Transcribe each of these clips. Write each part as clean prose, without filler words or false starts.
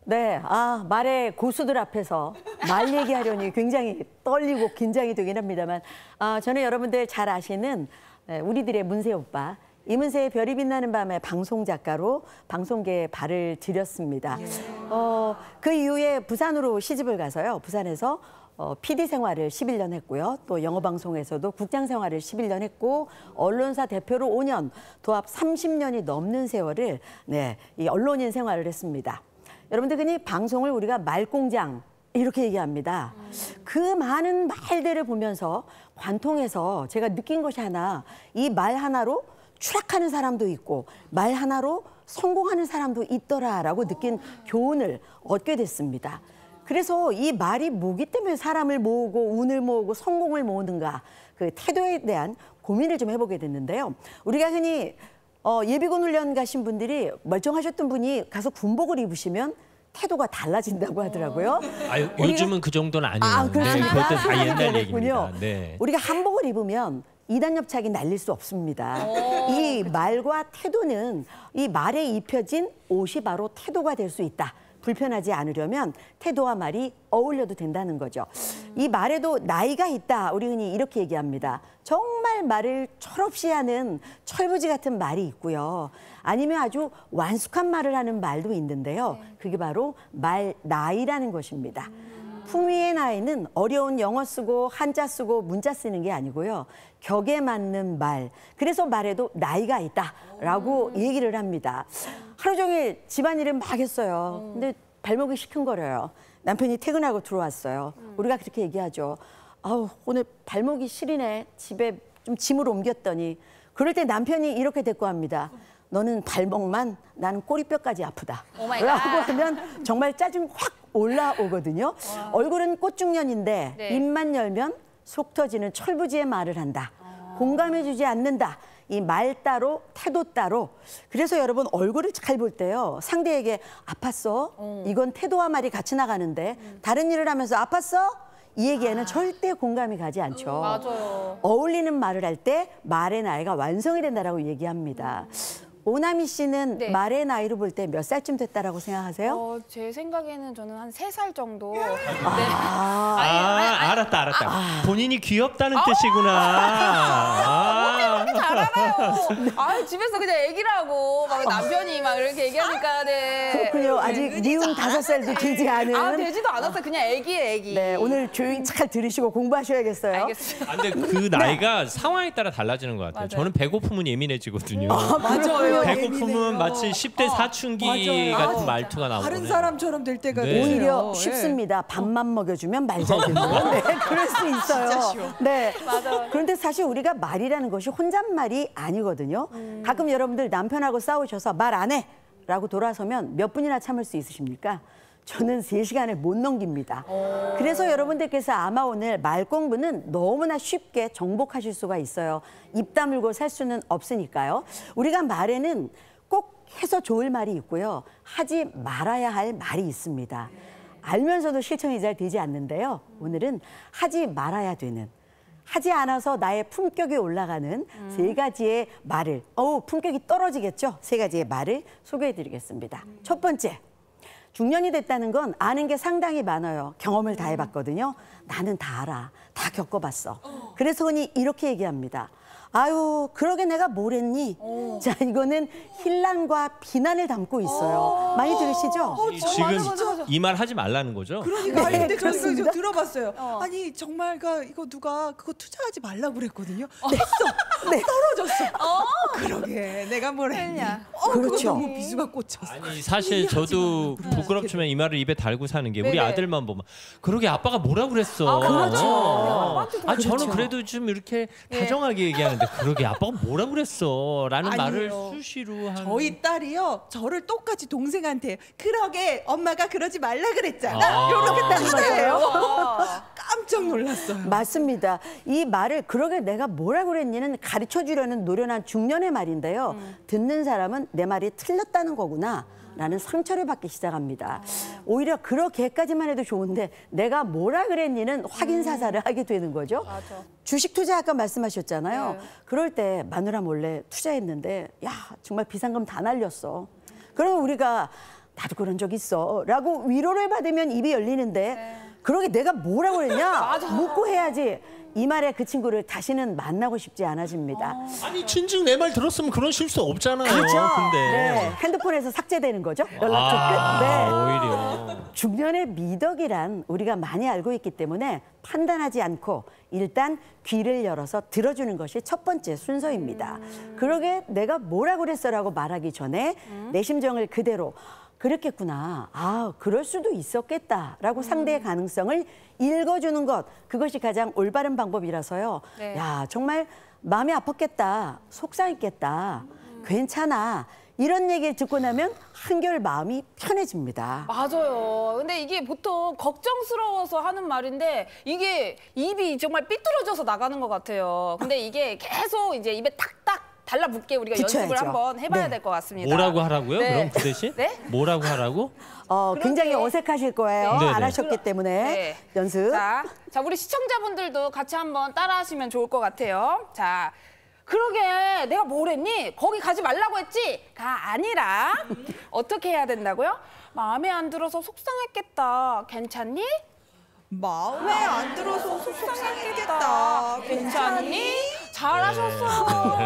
네, 말의 고수들 앞에서 말 얘기하려니 굉장히 떨리고 긴장이 되긴 합니다만, 저는 여러분들 잘 아시는 우리들의 문세 오빠, 이문세의 별이 빛나는 밤의 방송 작가로 방송계에 발을 들였습니다. 그 이후에 부산으로 시집을 가서요. 부산에서 PD 생활을 11년 했고요. 또 영어방송에서도 국장 생활을 11년 했고, 언론사 대표로 5년, 도합 30년이 넘는 세월을 이 언론인 생활을 했습니다. 여러분들 흔히 방송을 우리가 말공장 이렇게 얘기합니다. 그 많은 말들을 보면서 관통해서 제가 느낀 것이 하나, 이 말 하나로 추락하는 사람도 있고 말 하나로 성공하는 사람도 있더라라고 느낀 교훈을 얻게 됐습니다. 그래서 이 말이 뭐기 때문에 사람을 모으고 운을 모으고 성공을 모으는가, 그 태도에 대한 고민을 좀 해보게 됐는데요. 우리가 흔히 예비군 훈련 가신 분들이, 멀쩡하셨던 분이 가서 군복을 입으시면 태도가 달라진다고 하더라고요. 요즘은 그 정도는 아니에요. 그렇습니다. 그것도 다 옛날 얘기입니다. 네. 우리가 한복을 입으면 이단협착이 날릴 수 없습니다. 이 말과 태도는, 이 말에 입혀진 옷이 바로 태도가 될 수 있다. 불편하지 않으려면 태도와 말이 어울려도 된다는 거죠. 이 말에도 나이가 있다. 우리 흔히 이렇게 얘기합니다. 정말 말을 철없이 하는 철부지 같은 말이 있고요. 아니면 아주 완숙한 말을 하는 말도 있는데요. 그게 바로 말 나이라는 것입니다. 품위의 나이는 어려운 영어 쓰고 한자 쓰고 문자 쓰는 게 아니고요. 격에 맞는 말. 그래서 말에도 나이가 있다라고 얘기를 합니다. 하루 종일 집안일을 막 했어요. 근데 발목이 시큰거려요. 남편이 퇴근하고 들어왔어요. 우리가 그렇게 얘기하죠. 오늘 발목이 시리네. 집에 좀 짐을 옮겼더니. 그럴 때 남편이 이렇게 대꾸합니다. 너는 발목만, 나는 꼬리뼈까지 아프다. 라고 하면 정말 짜증 확 올라오거든요. 얼굴은 꽃중년인데 입만 열면 속 터지는 철부지의 말을 한다. 공감해주지 않는다. 이 말 따로 태도 따로. 그래서 여러분, 얼굴을 잘 볼 때요, 상대에게 아팠어? 이건 태도와 말이 같이 나가는데, 다른 일을 하면서 아팠어? 이 얘기에는 절대 공감이 가지 않죠. 맞아요. 어울리는 말을 할 때 말의 나이가 완성이 된다라고 얘기합니다. 오나미 씨는 말의 나이로 볼 때 몇 살쯤 됐다라고 생각하세요? 제 생각에는 저는 한 3살 정도. 알았다. 본인이 귀엽다는 뜻이구나. 그렇게 잘 알아요. 집에서 그냥 애기라고 막 남편이 막 이렇게 얘기하니까. 그렇군요. 아직 미운 5살도 되지 않은. 되지도 않았어요. 그냥 애기예요, 애기. 네, 오늘 조용히 잘 들으시고 공부하셔야겠어요. 알겠습니다. 근데 그 나이가 상황에 따라 달라지는 것 같아요. 맞아요. 저는 배고프면 예민해지거든요. 맞아요. 배고프면 마치 10대 사춘기 같은 말투가 나오고. 다른 사람처럼 될 때가 오히려 쉽습니다. 밥만 먹여주면 말 잘 듣는. 네, 그럴 수 있어요. 진짜 쉬워. 네. 맞아요. 그런데 사실 우리가 말이라는 것이 혼잣말이 아니거든요. 가끔 여러분들 남편하고 싸우셔서 말 안 해! 라고 돌아서면 몇 분이나 참을 수 있으십니까? 저는 3시간을 못 넘깁니다. 그래서 여러분들께서 아마 오늘 말 공부는 너무나 쉽게 정복하실 수가 있어요. 입 다물고 살 수는 없으니까요. 우리가 말에는 꼭 해서 좋을 말이 있고요. 하지 말아야 할 말이 있습니다. 알면서도 실천이 잘 되지 않는데요. 오늘은 하지 말아야 되는, 하지 않아서 나의 품격이 올라가는 3가지의 말을, 품격이 떨어지겠죠? 3가지의 말을 소개해드리겠습니다. 첫 번째. 중년이 됐다는 건 아는 게 상당히 많아요. 경험을 다 해봤거든요. 나는 다 알아. 다 겪어봤어. 그래서 흔히 이렇게 얘기합니다. 아유, 그러게 내가 뭘 했니? 자, 이거는 hin란과 비난을 담고 있어요. 많이 들으시죠? 지금 이 말 하지 말라는 거죠? 그러니까. 네, 근데 저는 그렇습니다. 들어봤어요. 아니 정말 이거 누가 그거 투자하지 말라고 그랬거든요. 했어. 네. 떨어졌어. 그러게 내가 뭘 했냐. 그거 그렇죠. 너무 비수가 꽂혔어. 아니 사실 저도 부끄럽지만 이 말을 입에 달고 사는 게, 우리 아들만 보면 그러게 아빠가 뭐라 그랬어. 그렇죠. 저는 그래도 좀 이렇게 다정하게 얘기하는데, 그러게 아빠가 뭐라 그랬어 라는 말을 아니에요. 수시로 하는. 저희 딸이요, 저를 똑같이 동생한테 그러게 엄마가 그러지 말라 그랬잖아. 이렇게 따는 거예요. 깜짝 놀랐어요. 맞습니다. 이 말을 그러게 내가 뭐라 그랬니는 가르쳐 주려는 노련한 중년의 말인데요. 듣는 사람은 내 말이 틀렸다는 거구나 라는 상처를 받기 시작합니다. 오히려 그렇게까지만 해도 좋은데 내가 뭐라 그랬니는 확인 사살을 하게 되는 거죠. 맞아. 주식 투자 아까 말씀하셨잖아요. 그럴 때 마누라 몰래 투자했는데 야, 정말 비상금 다 날렸어. 그러면 우리가 나도 그런 적 있어 라고 위로를 받으면 입이 열리는데 그러게 내가 뭐라고 했냐 묻고 해야지. 이 말에 그 친구를 다시는 만나고 싶지 않아집니다. 아니 진즉 내 말 들었으면 그런 실수 없잖아요. 그렇죠. 근데 네, 핸드폰에서 삭제되는 거죠. 연락처 끝. 네. 오히려 중년의 미덕이란 우리가 많이 알고 있기 때문에 판단하지 않고 일단 귀를 열어서 들어주는 것이 첫 번째 순서입니다. 그러게 내가 뭐라고 그랬어라고 말하기 전에 내 심정을 그대로 그랬겠구나. 아, 그럴 수도 있었겠다라고 상대의 가능성을 읽어주는 것. 그것이 가장 올바른 방법이라서요. 네. 야, 정말 마음이 아팠겠다. 속상했겠다. 괜찮아. 이런 얘기를 듣고 나면 한결 마음이 편해집니다. 맞아요. 근데 이게 보통 걱정스러워서 하는 말인데 이게 입이 정말 삐뚤어져서 나가는 것 같아요. 근데 이게 계속 이제 입에 탁탁 달라붙게 우리가 붙여야죠. 연습을 한번 해봐야 네. 될 것 같습니다. 뭐라고 하라고요? 네. 그럼 그 대신 네? 뭐라고 하라고? 굉장히 어색하실 거예요. 네. 안 네네. 하셨기 때문에 네. 연습. 자, 우리 시청자분들도 같이 한번 따라하시면 좋을 것 같아요. 자, 그러게 내가 뭘 했니? 거기 가지 말라고 했지?가 아니라 어떻게 해야 된다고요? 마음에 안 들어서 속상했겠다. 괜찮니? 마음에 안 들어서 속상했겠다. 괜찮니? 잘하셨어요.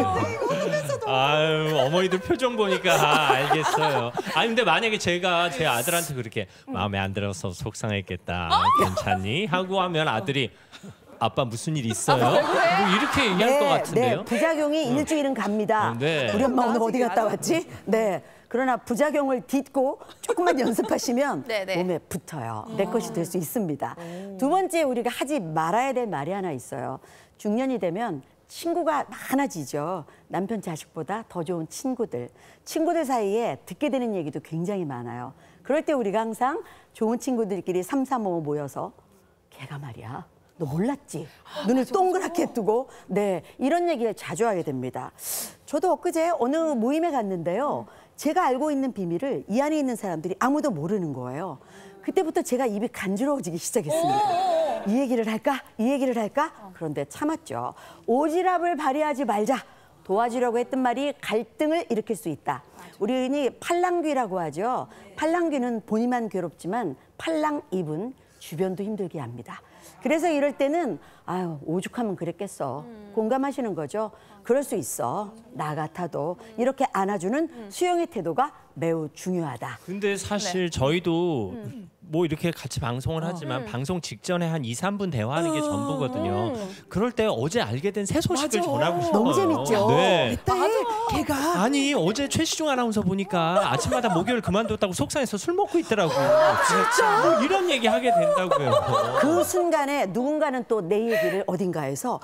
아유 어머니들 표정 보니까 알겠어요. 아니 근데 만약에 제가 제 아들한테 그렇게 마음에 안 들어서 속상했겠다. 괜찮니? 하고 하면 아들이 아빠 무슨 일 있어요? 뭐 이렇게 얘기할 것 같은데요. 네, 부작용이 일주일은 갑니다. 네. 우리 엄마 오늘 어디 갔다 왔지? 네. 그러나 부작용을 딛고 조금만 연습하시면 네네. 몸에 붙어요. 내 것이 될 수 있습니다. 두 번째 우리가 하지 말아야 될 말이 하나 있어요. 중년이 되면 친구가 많아지죠. 남편 자식보다 더 좋은 친구들. 친구들 사이에 듣게 되는 얘기도 굉장히 많아요. 그럴 때 우리가 항상 좋은 친구들끼리 3, 4, 5 모여서 걔가 말이야. 너 몰랐지? 눈을 동그랗게 뜨고 네 이런 얘기를 자주 하게 됩니다. 저도 엊그제 어느 모임에 갔는데요. 제가 알고 있는 비밀을 이 안에 있는 사람들이 아무도 모르는 거예요. 그때부터 제가 입이 간지러워지기 시작했습니다. 이 얘기를 할까? 이 얘기를 할까? 그런데 참았죠. 오지랖을 발휘하지 말자. 도와주려고 했던 말이 갈등을 일으킬 수 있다. 우리 흔히 팔랑귀라고 하죠. 팔랑귀는 본인만 괴롭지만 팔랑입은 주변도 힘들게 합니다. 그래서 이럴 때는 아유 오죽하면 그랬겠어. 공감하시는 거죠. 그럴 수 있어. 나 같아도 이렇게 안아주는 수용의 태도가 매우 중요하다. 근데 사실 저희도 뭐 이렇게 같이 방송을 하지만 방송 직전에 한 2, 3분 대화하는 게 전부거든요. 그럴 때 어제 알게 된 새 소식을 맞아. 전하고 싶어요. 너무 재밌죠? 네. 걔가 아니 어제 최시중 아나운서 보니까 아침마다 목요일 그만뒀다고 속상해서 술 먹고 있더라고요. 진짜? 뭐 이런 얘기 하게 된다고요. 그 순간에 누군가는 또 내 얘기를 어딘가에서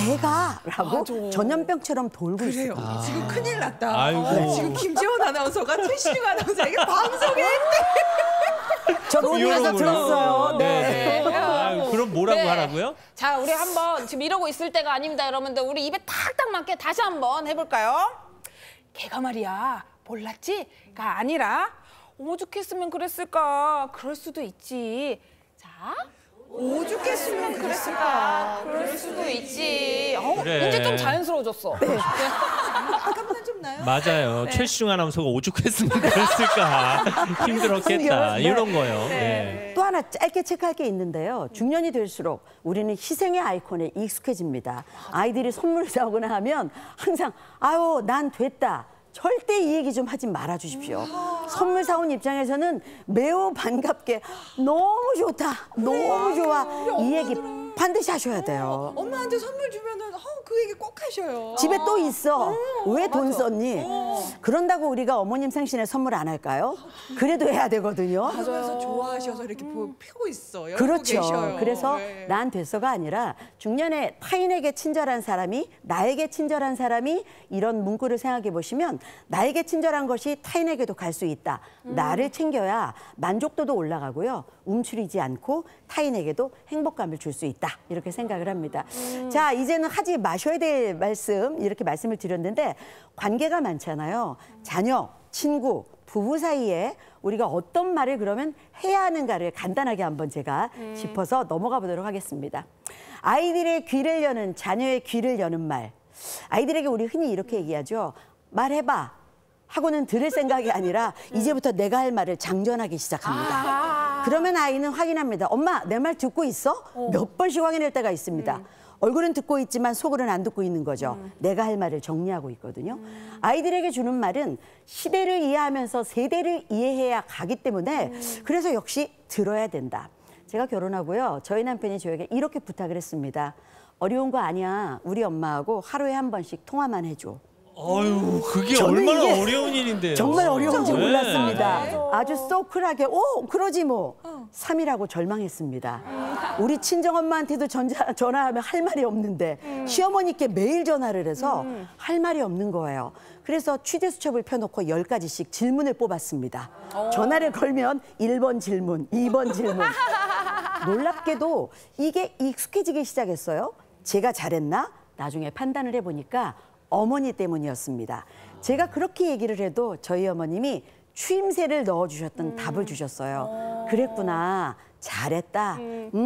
걔가라고 전염병처럼 돌고 그래요. 있어요. 지금 큰일 났다. 아이고. 지금 김지원 아나운서가 최시중 아나운서에게 방송에 저 로비에서 들었어요. 네. 아유, 그럼 뭐라고 네. 하라고요? 자, 우리 한번 지금 이러고 있을 때가 아닙니다, 여러분들. 우리 입에 탁탁 맞게 다시 한번 해볼까요? 걔가 말이야, 몰랐지?가 아니라 오죽했으면 그랬을까? 그럴 수도 있지. 자, 오죽했으면 그랬을까. 그럴 수도 있지. 그래. 이제 좀 자연스러워졌어. 아까보다 좀 나요? 맞아요. 최시중 아나운서가 오죽했으면 그랬을까. 힘들었겠다. 네. 이런 거요. 네. 또 하나 짧게 체크할 게 있는데요. 중년이 될수록 우리는 희생의 아이콘에 익숙해집니다. 아이들이 선물을 사오거나 하면 항상 아유 난 됐다. 절대 이 얘기 좀 하지 말아 주십시오. 선물 사온 입장에서는 매우 반갑게 너무 좋다. 너무 좋아. 이 얘기 반드시 하셔야 돼요. 엄마한테 선물 주면은 그 얘기 꼭 하셔요. 집에 또 있어. 왜 돈 썼니? 그런다고 우리가 어머님 생신에 선물 안 할까요? 그래도 해야 되거든요. 가져와서 좋아하셔서 이렇게 펴고 있어. 열고 그렇죠. 계셔요. 그래서 네. 난 됐어가 아니라 중년에 타인에게 친절한 사람이 나에게 친절한 사람이 이런 문구를 생각해 보시면 나에게 친절한 것이 타인에게도 갈 수 있다. 나를 챙겨야 만족도도 올라가고요. 움츠리지 않고 타인에게도 행복감을 줄 수 있다. 이렇게 생각을 합니다. 자, 이제는 하지 마셔야 될 말씀 이렇게 말씀을 드렸는데 관계가 많잖아요. 자녀, 친구, 부부 사이에 우리가 어떤 말을 그러면 해야 하는가를 간단하게 한번 제가 짚어서 넘어가 보도록 하겠습니다. 아이들의 귀를 여는 자녀의 귀를 여는 말. 아이들에게 우리 흔히 이렇게 얘기하죠. 말해봐. 하고는 들을 생각이 아니라 이제부터 내가 할 말을 장전하기 시작합니다. 그러면 아이는 확인합니다. 엄마, 내 말 듣고 있어? 몇 번씩 확인할 때가 있습니다. 얼굴은 듣고 있지만 속으로는 안 듣고 있는 거죠. 내가 할 말을 정리하고 있거든요. 아이들에게 주는 말은 시대를 이해하면서 세대를 이해해야 가기 때문에 그래서 역시 들어야 된다. 제가 결혼하고요. 저희 남편이 저에게 이렇게 부탁을 했습니다. 어려운 거 아니야. 우리 엄마하고 하루에 한 번씩 통화만 해줘. 아유, 그게 저는 얼마나 이게 어려운 일인데요. 정말 어려운지 네. 몰랐습니다. 아주 소쿨하게 그러지 뭐. 3이라고 절망했습니다. 우리 친정엄마한테도 전화하면 할 말이 없는데 시어머니께 매일 전화를 해서 할 말이 없는 거예요. 그래서 취재 수첩을 펴놓고 10가지씩 질문을 뽑았습니다. 전화를 걸면 1번 질문, 2번 질문. 놀랍게도 이게 익숙해지기 시작했어요. 제가 잘했나? 나중에 판단을 해보니까 어머니 때문이었습니다. 제가 그렇게 얘기를 해도 저희 어머님이 추임새를 넣어주셨던 답을 주셨어요. 그랬구나. 잘했다.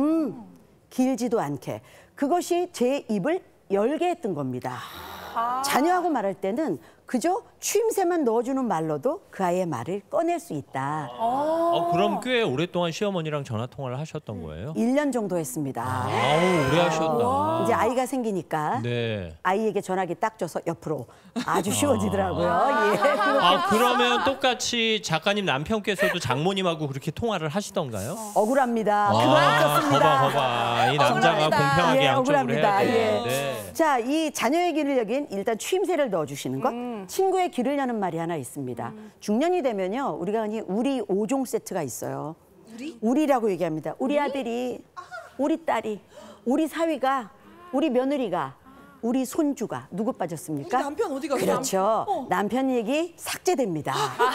길지도 않게. 그것이 제 입을 열게 했던 겁니다. 자녀하고 말할 때는 그저 추임새만 넣어주는 말로도 그 아이의 말을 꺼낼 수 있다. 그럼 꽤 오랫동안 시어머니랑 전화 통화를 하셨던 거예요? 1년 정도 했습니다. 아우, 오래 하셨다. 이제 아이가 생기니까 네. 아이에게 전화기 딱 줘서 옆으로 아주 쉬워지더라고요. 예. 그러면 똑같이 작가님 남편께서도 장모님하고 그렇게 통화를 하시던가요? 억울합니다. 그만 떴습니다. 거봐. 이 남자가 억울합니다. 공평하게 예, 양쪽으로 억울합니다. 해야 예. 돼. 자, 이 자녀의 길을 여긴 일단 추임새를 넣어주시는 것. 친구의 길을 여는 말이 하나 있습니다. 중년이 되면요, 우리가 흔히 우리 5종 세트가 있어요. 우리라고 얘기합니다. 우리 아들이, 우리 딸이, 우리 사위가, 우리 며느리가, 우리 손주가. 누구 빠졌습니까? 우리 남편 어디 갔어요? 그렇죠. 남편 얘기 삭제됩니다.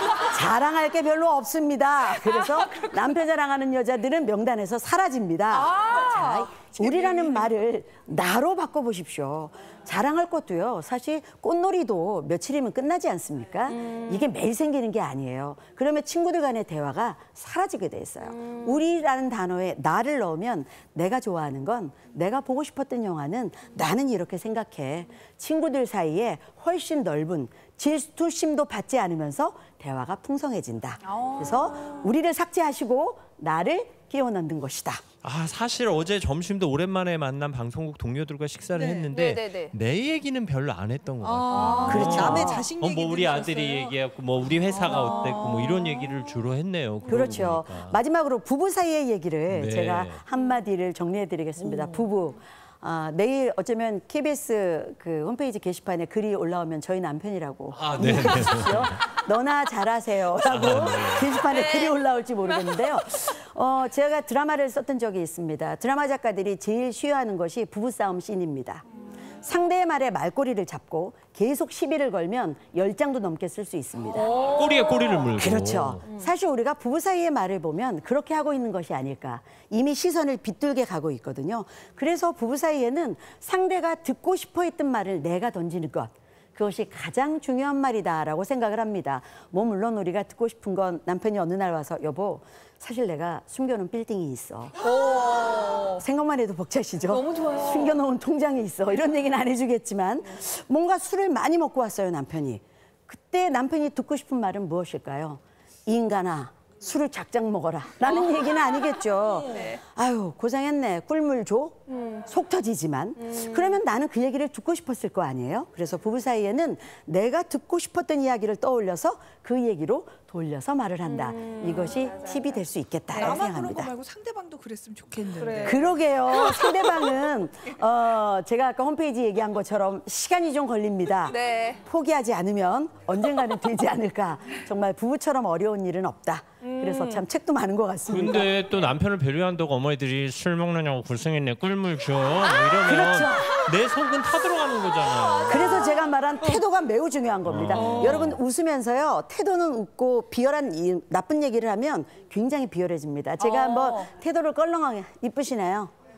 자랑할 게 별로 없습니다. 그래서 남편 자랑하는 여자들은 명단에서 사라집니다. 자, 우리라는 말을 나로 바꿔보십시오. 자랑할 것도요. 사실 꽃놀이도 며칠이면 끝나지 않습니까? 이게 매일 생기는 게 아니에요. 그러면 친구들 간의 대화가 사라지게 돼 있어요. 우리라는 단어에 나를 넣으면 내가 좋아하는 건, 내가 보고 싶었던 영화는 나는 이렇게 생각해. 친구들 사이에 훨씬 넓은 질투심도 받지 않으면서 대화가 풍성해진다. 그래서 우리를 삭제하시고 나를 끼워 넣는 것이다. 사실 어제 점심도 오랜만에 만난 방송국 동료들과 식사를 했는데 네. 내 얘기는 별로 안 했던 것 같아요. 그렇죠. 남의 자식 얘기 뭐 우리 아들이 얘기했고 뭐 우리 회사가 어땠고 뭐 이런 얘기를 주로 했네요. 그러고 그렇죠. 보니까. 마지막으로 부부 사이의 얘기를 네. 제가 한마디를 정리해드리겠습니다. 부부. 내일 어쩌면 KBS 그 홈페이지 게시판에 글이 올라오면 저희 남편이라고 네. 해주십시오. 너나 잘하세요라고 게시판에 글이 올라올지 모르겠는데요. 제가 드라마를 썼던 적이 있습니다. 드라마 작가들이 제일 쉬워하는 것이 부부싸움 씬입니다. 상대의 말에 말꼬리를 잡고 계속 시비를 걸면 10장도 넘게 쓸 수 있습니다. 꼬리에 꼬리를 물고. 그렇죠. 사실 우리가 부부 사이의 말을 보면 그렇게 하고 있는 것이 아닐까. 이미 시선을 빗둘게 가고 있거든요. 그래서 부부 사이에는 상대가 듣고 싶어 했던 말을 내가 던지는 것. 그것이 가장 중요한 말이다라고 생각을 합니다. 뭐 물론 우리가 듣고 싶은 건 남편이 어느 날 와서 여보, 사실 내가 숨겨놓은 빌딩이 있어. 생각만 해도 벅차시죠? 너무 좋아요. 숨겨놓은 통장이 있어. 이런 얘기는 안 해주겠지만 뭔가 술을 많이 먹고 왔어요, 남편이. 그때 남편이 듣고 싶은 말은 무엇일까요? 이 인간아, 술을 작작 먹어라 라는 얘기는 아니겠죠. 아유, 고생했네. 꿀물 줘? 속 터지지만. 그러면 나는 그 얘기를 듣고 싶었을 거 아니에요? 그래서 부부 사이에는 내가 듣고 싶었던 이야기를 떠올려서 그 얘기로 돌려서 말을 한다. 이것이 팁이 될 수 있겠다고 나만 그런 거 생각합니다. 말고 상대방도 그랬으면 좋겠는데. 그래. 그러게요. 상대방은 제가 아까 홈페이지 얘기한 것처럼 시간이 좀 걸립니다. 네. 포기하지 않으면 언젠가는 되지 않을까. 정말 부부처럼 어려운 일은 없다. 그래서 참 책도 많은 것 같습니다. 근데 또 남편을 배려한다고 어머니들이 술 먹느냐고 불쌍했네, 꿀물 줘, 뭐 이러면 그렇죠. 내 속은 타들어가는 거잖아요. 그래서 제가 말한 태도가 매우 중요한 겁니다. 여러분 웃으면서요. 태도는 웃고 비열한 나쁜 얘기를 하면 굉장히 비열해집니다. 제가 한번 태도를 껄렁하게 이쁘시네요.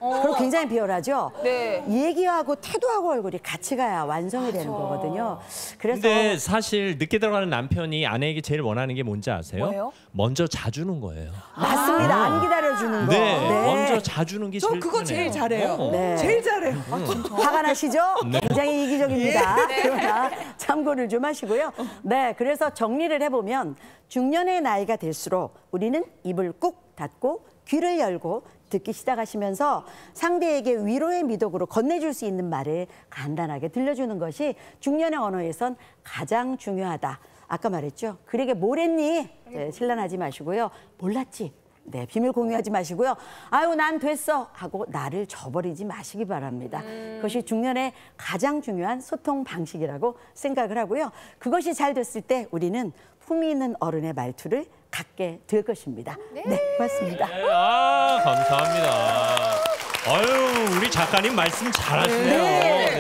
그리고 굉장히 비열하죠. 네. 얘기하고 태도하고 얼굴이 같이 가야 완성이 되는 거거든요. 그래서 근데 사실 늦게 들어가는 남편이 아내에게 제일 원하는 게 뭔지 아세요? 뭐예요? 먼저 자주는 거예요. 맞습니다. 안 기다려주는 거. 네, 먼저 자주는 게 저 제일 그거 제일 잘해요. 네. 제일 잘해요. 화가 나시죠? 굉장히 이기적입니다. 그러나 참고를 좀 하시고요. 네, 그래서 정리를 해보면 중년의 나이가 될수록 우리는 입을 꾹 닫고 귀를 열고 듣기 시작하시면서 상대에게 위로의 미덕으로 건네줄 수 있는 말을 간단하게 들려주는 것이 중년의 언어에선 가장 중요하다. 아까 말했죠. 그에게 뭘 했니? 네, 신란하지 마시고요. 몰랐지? 네, 비밀 공유하지 마시고요. 아유, 난 됐어 하고 나를 저버리지 마시기 바랍니다. 그것이 중년의 가장 중요한 소통 방식이라고 생각을 하고요. 그것이 잘 됐을 때 우리는 품위 있는 어른의 말투를 갖게 될 것입니다. 네, 고맙습니다. 네, 감사합니다. 아유, 우리 작가님 말씀 잘하시네요. 네.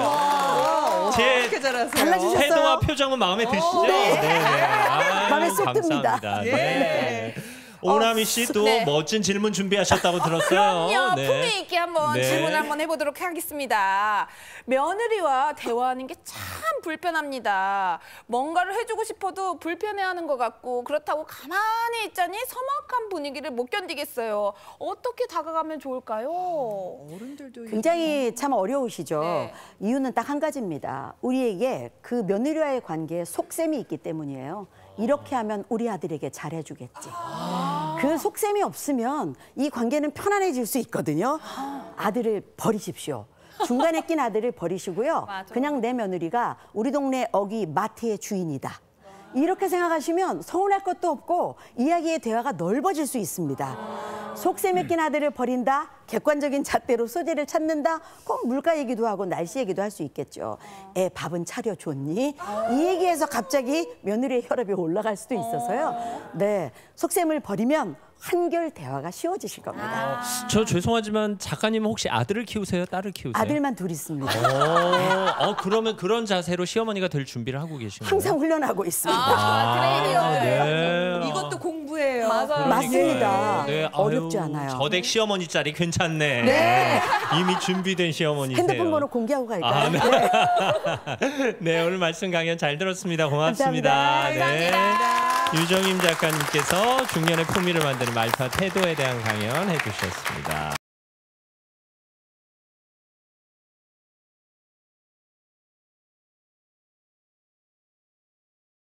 제 어떻게 잘하세요? 달라지셨어요? 태도와 표정은 마음에 드시죠? 네. 아유, 마음에 쏙 듭니다. 감사합니다. 네. 오나미 씨 또 네. 멋진 질문 준비하셨다고 들었어요. 그럼요. 네. 품위 있게 한번 네. 질문 한번 해보도록 하겠습니다. 며느리와 대화하는 게 참 불편합니다. 뭔가를 해주고 싶어도 불편해하는 것 같고 그렇다고 가만히 있자니 서먹한 분위기를 못 견디겠어요. 어떻게 다가가면 좋을까요? 어른들도 굉장히 참 어려우시죠. 네. 이유는 딱 한 가지입니다. 우리에게 그 며느리와의 관계에 속셈이 있기 때문이에요. 이렇게 하면 우리 아들에게 잘해주겠지. 그 속셈이 없으면 이 관계는 편안해질 수 있거든요. 아들을 버리십시오. 중간에 낀 아들을 버리시고요. 맞아. 그냥 내 며느리가 우리 동네 어기 마트의 주인이다. 이렇게 생각하시면 서운할 것도 없고 이야기의 대화가 넓어질 수 있습니다. 속셈에 낀 아들을 버린다. 객관적인 잣대로 소재를 찾는다. 꼭 물가 얘기도 하고 날씨 얘기도 할 수 있겠죠. 애 밥은 차려줬니? 이 얘기에서 갑자기 며느리의 혈압이 올라갈 수도 있어서요. 네, 속셈을 버리면 한결 대화가 쉬워지실 겁니다. 저 죄송하지만 작가님은 혹시 아들을 키우세요? 딸을 키우세요? 아들만 둘 있습니다. 그러면 그런 자세로 시어머니가 될 준비를 하고 계신 거예요? 항상 훈련하고 있습니다. 네. 이것도 공부예요. 맞아요. 맞습니다. 네, 어렵지 아유, 않아요. 저댁 시어머니 짤이 괜찮네. 네. 이미 준비된 시어머니세요. 핸드폰 번호 공개하고 갈까요? 아, 네. 네, 오늘 말씀 강연 잘 들었습니다. 고맙습니다. 감사합니다. 네. 유정임 작가님께서 중년의 품위를 만드는 말투와 태도에 대한 강연 해주셨습니다.